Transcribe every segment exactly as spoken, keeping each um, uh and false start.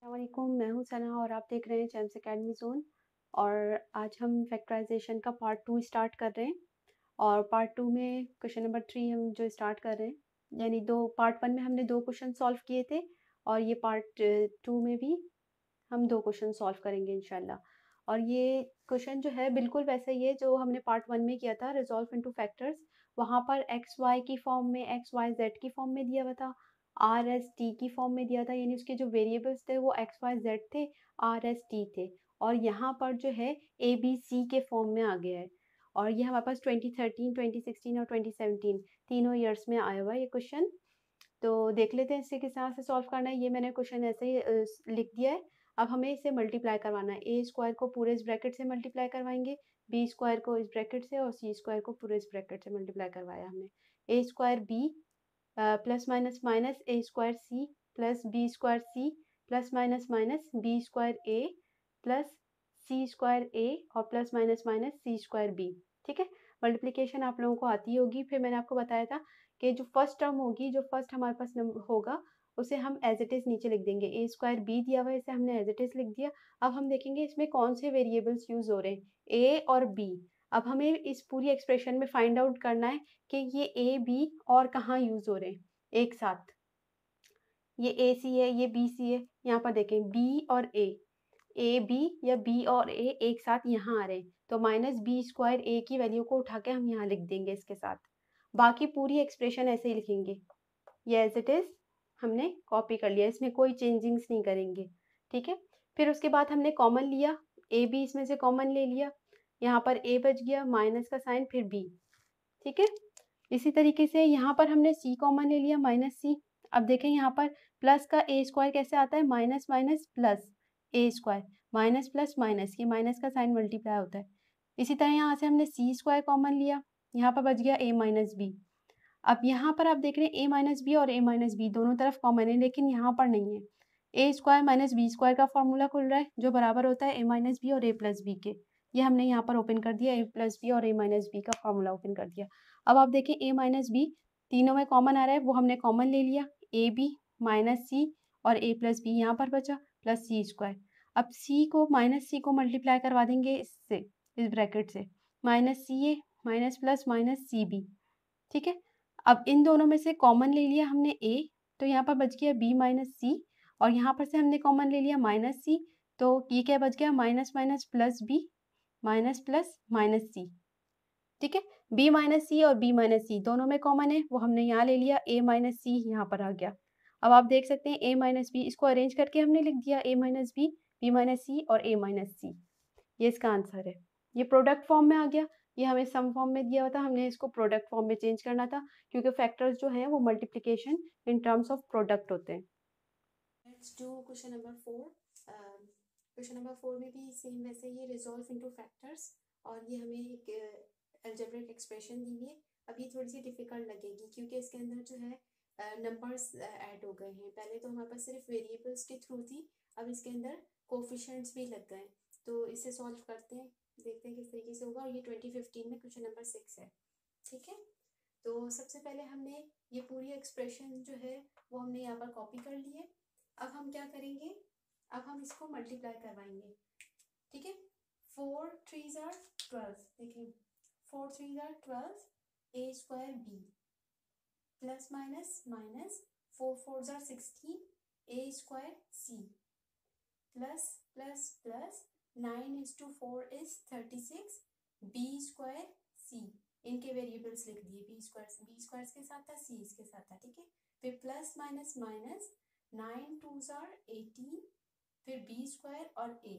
अस्सलामुअलैकुम, मैं हूँ सना और आप देख रहे हैं चैम्स एकेडमी ज़ोन। और आज हम फैक्टराइजेशन का पार्ट टू स्टार्ट कर रहे हैं। और पार्ट टू में क्वेश्चन नंबर थ्री हम जो स्टार्ट कर रहे हैं, यानी दो पार्ट वन में हमने दो क्वेश्चन सॉल्व किए थे और ये पार्ट टू में भी हम दो क्वेश्चन सॉल्व करेंगे इंशाल्लाह। और ये क्वेश्चन जो है बिल्कुल वैसा ही है जो हमने पार्ट वन में किया था, रिजॉल्व इनटू फैक्टर्स। वहाँ पर एक्स वाई की फॉर्म में, एक्स वाई जेड की फॉर्म में दिया हुआ था, आर एस टी की फॉर्म में दिया था, यानी उसके जो वेरिएबल्स थे वो एक्स वाई जेड थे, आर एस टी थे। और यहाँ पर जो है ए बी सी के फॉर्म में आ गया है। और ये हमारे पास ट्वेंटी थर्टीन, ट्वेंटी सिक्सटीन और ट्वेंटी सेवनटीन तीनों ईयर्स में आया हुआ है ये क्वेश्चन। तो देख लेते हैं इसे किस तरह से सॉल्व करना है। ये मैंने क्वेश्चन ऐसे ही अ, लिख दिया है। अब हमें इसे मल्टीप्लाई करवाना है। ए स्क्वायर को पूरे इस ब्रैकेट से मल्टीप्लाई करवाएंगे, बी स्क्वायर को इस ब्रैकेट से, और सी स्क्वायर को पूरे इस ब्रैकेट से मल्टीप्लाई करवाया हमने। A square B plus minus minus A square C plus B square C plus minus minus B square A plus C square A और plus minus minus C square B. ठीक है, multiplication आप लोगों को आती होगी। फिर मैंने आपको बताया था कि जो फर्स्ट टर्म होगी, जो फर्स्ट हमारे पास होगा, उसे हम एज इट इज़ नीचे लिख देंगे। ए स्क्वायर बी दिया हुआ है, इसे हमने एज इट इज़ लिख दिया। अब हम देखेंगे इसमें कौन से वेरिएबल्स यूज हो रहे हैं, ए और बी। अब हमें इस पूरी एक्सप्रेशन में फाइंड आउट करना है कि ये ए बी और कहाँ यूज हो रहे हैं एक साथ। ये ए सी है, ये बी सी है। यहाँ पर देखें बी और ए, ए बी या बी और ए एक साथ यहाँ आ रहे हैं, तो माइनस बी स्क्वायर ए की वैल्यू को उठा के हम यहाँ लिख देंगे इसके साथ। बाकी पूरी एक्सप्रेशन ऐसे ही लिखेंगे। ये एज इट इज़ हमने कॉपी कर लिया, इसमें कोई चेंजिंग्स नहीं करेंगे। ठीक है, फिर उसके बाद हमने कॉमन लिया, ए बी इसमें से कॉमन ले लिया। यहाँ पर ए बच गया, माइनस का साइन, फिर बी। ठीक है, इसी तरीके से यहाँ पर हमने सी कॉमन ले लिया, माइनस सी। अब देखें यहाँ पर प्लस का ए स्क्वायर कैसे आता है, minus minus plus A square, minus plus minus, ये माइनस का साइन मल्टीप्लाई होता है। इसी तरह यहाँ से हमने सी स्क्वायर कॉमन लिया, यहाँ पर बच गया ए माइनस बी। अब यहाँ पर आप देख रहे हैं ए माइनस बी और ए माइनस बी दोनों तरफ कॉमन है, लेकिन यहाँ पर नहीं है। A square minus B square का फॉर्मूला खुल रहा है जो बराबर होता है ए माइनस बी और ए प्लस बी के। ये हमने यहाँ पर ओपन कर दिया, ए प्लस बी और ए माइनस बी का फॉर्मूला ओपन कर दिया। अब आप देखें ए माइनस बी तीनों में कॉमन आ रहा है, वो हमने कॉमन ले लिया, ए बी माइनस सी और ए प्लस बी यहाँ पर बचा, प्लस सी स्क्वायर। अब सी को माइनस सी को मल्टीप्लाई करवा देंगे इससे, इस ब्रैकेट से, minus C A minus plus minus C B. ठीक है, अब इन दोनों में से कॉमन ले लिया हमने ए, तो यहाँ पर बच गया बी माइनस सी, और यहाँ पर से हमने कॉमन ले लिया माइनस सी, तो ये क्या बच गया, minus minus plus B minus plus minus C. ठीक है, बी माइनस सी और बी माइनस सी दोनों में कॉमन है, वो हमने यहाँ ले लिया, ए माइनस सी यहाँ पर आ गया। अब आप देख सकते हैं ए माइनस बी, इसको अरेंज करके हमने लिख दिया A minus B, B minus C और ए माइनस सी। ये इसका आंसर है। ये प्रोडक्ट फॉर्म में आ गया। ये हमें सम फॉर्म में दिया हुआ था, हमने इसको प्रोडक्ट फॉर्म में चेंज करना था, क्योंकि फैक्टर्स जो हैं वो multiplication in terms of product होते हैं। Let's do question number four. Question number four में भी सेम वैसे ही रिजॉल्व इनटू फैक्टर्स, और ये हमें एक अलजेब्रिक एक्सप्रेशन दी हुई है। अब ये थोड़ी सी डिफिकल्ट लगेगी क्योंकि इसके अंदर जो है नंबर्स ऐड हो गए हैं। पहले तो हमारे पास सिर्फ वेरिएबल्स के थ्रू थी, अब इसके अंदर कोफिशिएंट्स भी लग गए। तो इसे सॉल्व करते हैं, देखते हैं किस तरीके से होगा। और ये ट्वेंटी फिफ्टीन में क्वेश्चन नंबर सिक्स है। ठीक है, तो सबसे पहले हमने ये पूरी एक्सप्रेशन जो है वो हमने यहाँ पर कॉपी कर ली है। अब हम क्या करेंगे, अब हम इसको मल्टीप्लाई करवाएंगे। ठीक है, फोर थ्री जार ट्वेल्व, देखिए फोर थ्री जार twelve, A square B plus minus minus four four जार sixteen, A square C plus plus plus nine is two four is thirty six, B square C. इनके variables लिख दिए, B square B square के साथ था, सी इसके साथ था। ठीक है, फिर plus minus minus, nine two जार एटीन, फिर बी स्क्वायर और ए।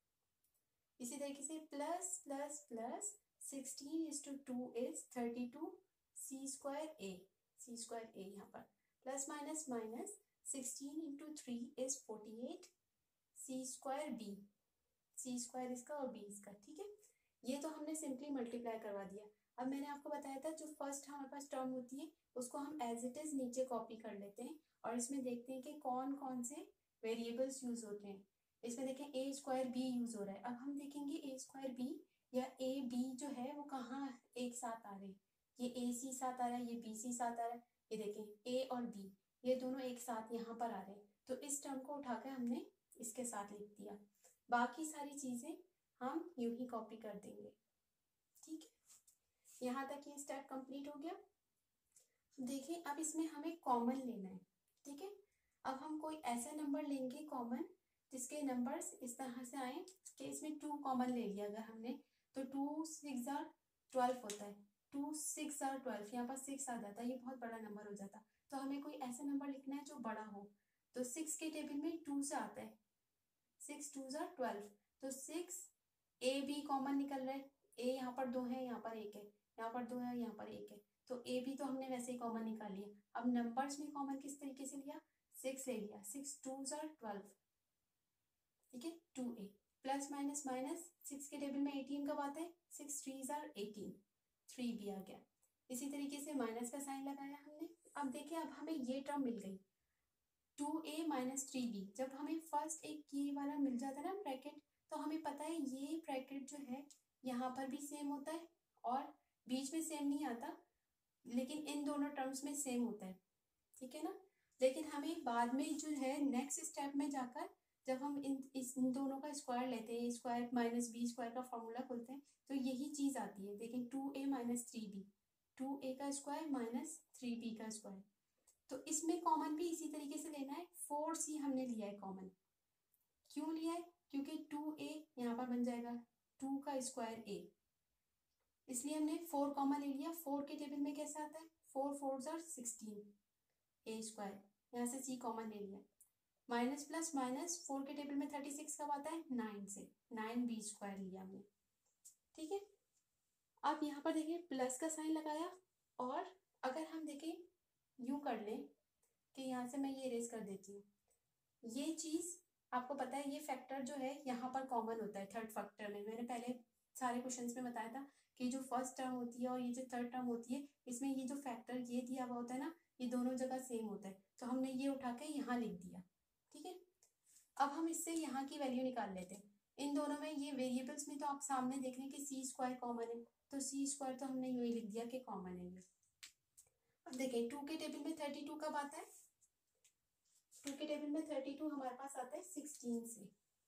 इसी तरीके से plus plus plus sixteen is two two is thirty two, C square A, C square A यहाँ पर plus minus minus sixteen into three is forty eight, C square B, C square इसका और B इसका। ठीक है, ये तो हमने सिंपली मल्टीप्लाई करवा दिया। अब मैंने आपको बताया था जो फर्स्ट हमारे पास टर्म होती है उसको हम एज इट इज नीचे कॉपी कर लेते हैं, और इसमें देखते हैं कि कौन कौन से वेरिएबल्स यूज होते हैं। इसमें देखें ए स्क्वायर बी यूज हो रहा है। अब हम देखेंगे ए स्क्वायर बी या ए बी जो है वो कहाँ एक साथ आ रहे हैं। ये ए सी साथ आ रहा है, ये बी सी साथ आ रहा है। ये देखें ए और बी ये दोनों एक साथ यहाँ पर आ रहे हैं, तो इस टर्म को उठाकर हमने इसके साथ लिख दिया। बाकी सारी चीज़ें हम यूं ही कॉपी कर देंगे। ठीक है, यहाँ तक ये स्टेप कंप्लीट हो गया। देखिए अब इसमें हमें कॉमन लेना है। ठीक है, अब हम कोई ऐसा नंबर लेंगे कॉमन जिसके नंबर्स इस तरह से आए कि इसमें टू कॉमन ले लिया अगर हमने, तो टू सिक्स जार ट्वेल्व होता है, टू सिक्स जार ट्वेल्व, यहाँ पर सिक्स आ जाता है, ये बहुत बड़ा नंबर हो जाता। तो हमें कोई ऐसा नंबर लिखना है जो बड़ा हो। तो सिक्स के टेबल में टू से आता है, सिक्स टू जार ट्वेल्व, तो सिक्स ए बी कॉमन निकल रहा है। ए यहाँ पर दो है, यहाँ पर एक है, यहाँ पर दो है, यहाँ पर एक है, तो ए बी तो हमने वैसे ही कॉमन निकाल लिया। अब नंबर्स में कॉमन किस तरीके से लिया, सिक्स ले लिया, सिक्स टू जार ट्वेल्व। ठीक है, two A plus minus minus, six के टेबल में एटीन कब आता है, सिक्स थ्री जार एटीन, थ्री भी आ गया। इसी तरीके से माइनस का साइन लगाया हमने। अब देखिए अब हमें ये टर्म मिल गई two A minus three B. जब हमें फर्स्ट एक की वाला मिल जाता है ना ब्रैकेट, तो हमें पता है ये ब्रैकेट जो है यहाँ पर भी सेम होता है और बीच में सेम नहीं आता, लेकिन इन दोनों टर्म्स में सेम होता है। ठीक है ना, लेकिन हमें बाद में जो है नेक्स्ट स्टेप में जाकर जब हम इन इस इन दोनों का स्क्वायर लेते हैं, स्क्वायर माइनस बी स्क्वायर का फॉर्मूला खोलते हैं, तो यही चीज़ आती है। देखें two A minus three B, two A का स्क्वायर माइनस थ्री बी का स्क्वायर। तो इसमें कॉमन भी इसी तरीके से लेना है। फोर सी हमने लिया है कॉमन, क्यों लिया है, क्योंकि टू ए यहाँ पर बन जाएगा टू का स्क्वायर ए, इसलिए हमने फोर कॉमन ले लिया। फोर के टेबल में कैसा आता है, फोर फोर जार सिक्सटीन, ए स्क्वायर, यहाँ से सी कॉमन ले लिया। माइनस प्लस माइनस, फोर के टेबल में थर्टी सिक्स कब आता है, नाइन से, नाइन बी स्क्वायर लिया हमने। ठीक है, अब यहाँ पर देखिए प्लस का साइन लगाया, और अगर हम देखें यूं कर लें कि यहाँ से मैं ये इरेज कर देती हूँ। ये चीज़ आपको पता है, ये फैक्टर जो है यहाँ पर कॉमन होता है थर्ड फैक्टर में। मैंने पहले सारे क्वेश्चंस में बताया था कि जो फर्स्ट टर्म होती है और ये जो थर्ड टर्म होती है, इसमें ये जो फैक्टर ये दिया हुआ होता है ना, ये दोनों जगह सेम होता है, तो हमने ये उठा के यहाँ लिख दिया। ठीक है, अब हम इससे यहाँ की वैल्यू निकाल लेते हैं। इन दोनों में ये वेरिएबल्स में तो आप सामने देख रहे हैं कि सी स्क्वायर कॉमन है, तो सी स्क्वायर तो हमने यूँ ही लिख दिया कि कॉमन है ये। अब देखें टू के टेबल में थर्टी टू कब आता है, टू के टेबल में थर्टी टू हमारे पास आता है सिक्सटीन से,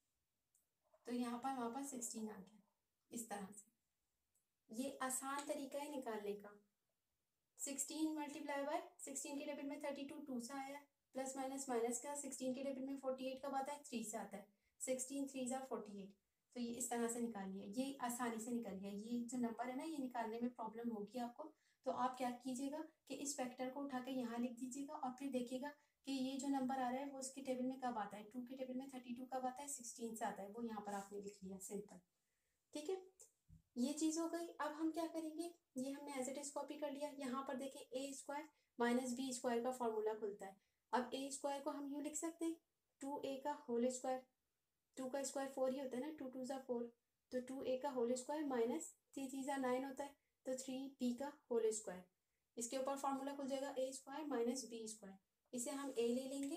तो यहाँ पर हमारे पास सिक्सटीन आ गया। इस तरह से ये आसान तरीका है निकालने का। सिक्सटीन मल्टीप्लाई बाय सिक्सटीन के टेबल में थर्टी टू टू से आया, प्लस माइनस माइनस का, सिक्सटीन के टेबल में फोर्टी एट कब आता है, थ्री से आता है, सिक्सटीन थ्री ज़ा फोर्टी एट, तो ये इस तरह से निकाल लिया। ये आसानी से निकल गया। ये जो नंबर है ना, ये निकालने में प्रॉब्लम होगी आपको, तो आप क्या कीजिएगा कि इस फैक्टर को उठा के यहाँ लिख दीजिएगा, और फिर देखिएगा कि ये जो नंबर आ रहा है वो उसके टेबल में कब आता है, टू के टेबल में थर्टी टू कब आता है, सिक्सटीन से आता है, वो यहाँ पर आपने लिख लिया, सिंपल। ठीक है, ये चीज़ हो गई। अब हम क्या करेंगे, ये हमने एज इट इज कॉपी कर लिया। यहाँ पर देखें A square minus B square का फॉर्मूला खुलता है। अब ए स्क्वायर को हम यूँ लिख सकते हैं टू ए का होल स्क्वायर, टू का स्क्वायर फोर ही होता है ना, टू टू ज़ा फोर, तो टू ए का whole square minus three three ज़ा नाइन होता है, तो थ्री बी का होल स्क्वायर। इसके ऊपर फॉर्मूला खुल जाएगा A square minus B square. इसे हम ए ले लेंगे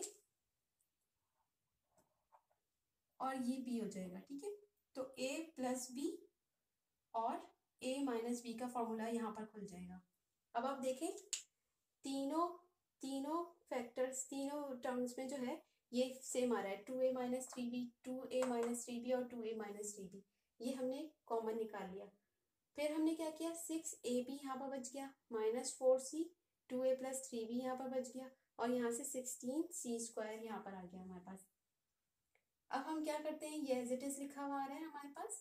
और ये बी हो जाएगा। ठीक है, तो ए प्लस बी और a माइनस बी का फॉर्मूला यहाँ पर खुल जाएगा। अब आप देखें तीनों तीनों फैक्टर्स, तीनों टर्म्स में जो है ये सेम आ रहा है, two A minus three B, two A minus three B और two A minus three B, ये हमने कॉमन निकाल लिया। फिर हमने क्या किया, सिक्स ए बी यहाँ पर बच गया, minus four C, two A plus three B यहाँ पर बच गया, और यहाँ से सिक्सटीन सी स्क्वायर यहाँ पर आ गया हमारे पास। अब हम क्या करते हैं, ये एज इट इज लिखा हुआ आ रहा है हमारे पास,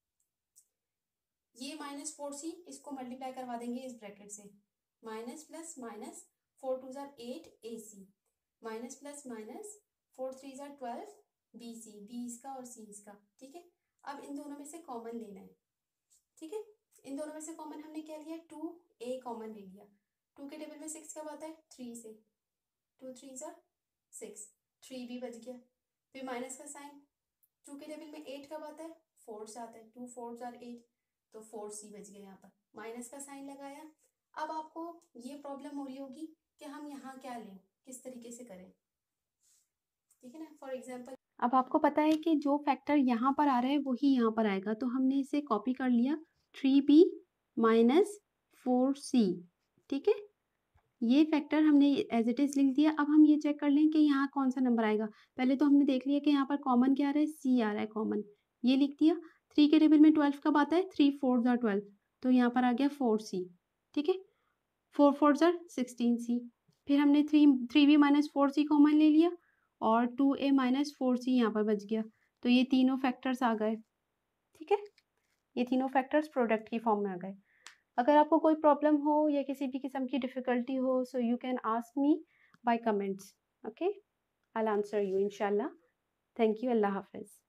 ये माइनस फोर सी इसको मल्टीप्लाई करवा देंगे इस ब्रैकेट से, minus plus minus, four two ज़ार eight A C, minus plus minus, four three ज़ार ट्वेल्व बी सी, बी इसका और सी इसका। ठीक है, अब इन दोनों में से कॉमन लेना है। ठीक है, इन दोनों में से कॉमन हमने क्या लिया, टू ए कॉमन ले लिया। टू के टेबल में सिक्स कब आता है, थ्री से, टू थ्री ज़ार सिक्स, थ्री भी बच गया। फिर माइनस का साइन, टू के टेबल में एट कब आता है, फोर से आता है, टू फोर ज़ार एट, तो फोर सी बच गया। यहाँ पर माइनस का साइन लगाया। अब आपको ये प्रॉब्लम हो रही होगी कि हम यहाँ क्या लें, किस तरीके से करें। ठीक है ना, फॉर एग्जांपल अब आपको पता है कि जो फैक्टर यहाँ पर आ रहा है वही यहाँ पर आएगा, तो हमने इसे कॉपी कर लिया, three B minus four C. ठीक है, ये फैक्टर हमने एज इट इज़ लिख दिया। अब हम ये चेक कर लें कि यहाँ कौन सा नंबर आएगा। पहले तो हमने देख लिया कि यहाँ पर कॉमन क्या आ रहा है, सी आ रहा है कॉमन, ये लिख दिया। थ्री के टेबल में ट्वेल्व कब आता है, थ्री फोर ज़ा ट्वेल्व, तो यहाँ पर आ गया फोर सी। ठीक है, फोर फोर ज़ा सिक्सटीन सी। फिर हमने three three B minus four C common ले लिया और two A minus four C यहाँ पर बच गया। तो ये तीनों फैक्टर्स आ गए। ठीक है, ये तीनों फैक्टर्स प्रोडक्ट की फॉर्म में आ गए। अगर आपको कोई प्रॉब्लम हो या किसी भी किस्म की डिफ़िकल्टी हो, so you can ask me by comments. Okay, I will answer you इंशाल्लाह। Thank you. अल्लाह हाफ़िज़।